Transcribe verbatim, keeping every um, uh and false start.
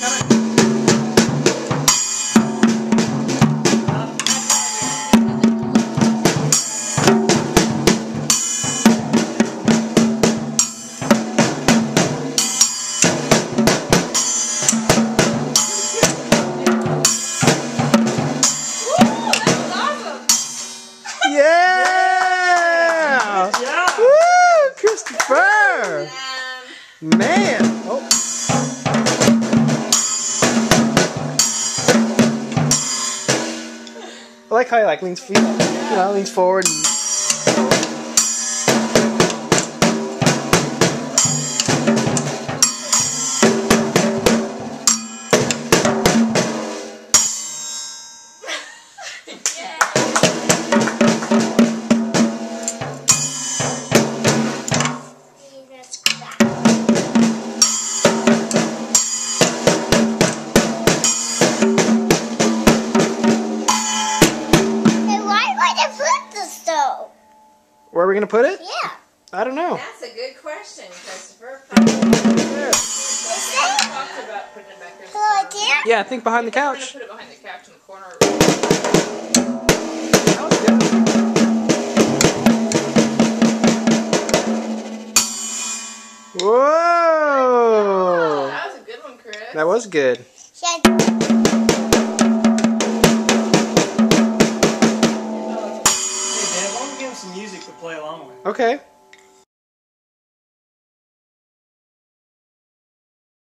Yeah! Yeah! Woo! Christopher! Man! Oh. I like how he like leans feet, you know, leans forward. And where are we going to put it? Yeah. I don't know. That's a good question, Christopher. There. Talked about putting it back there. Right there? Yeah, I think behind the We're gonna couch. put it behind the couch in the corner. That was good. Whoa! That was a good one, Chris. That was good. Yeah. Hey, Dad, why don't we give him some music to play along with? Okay.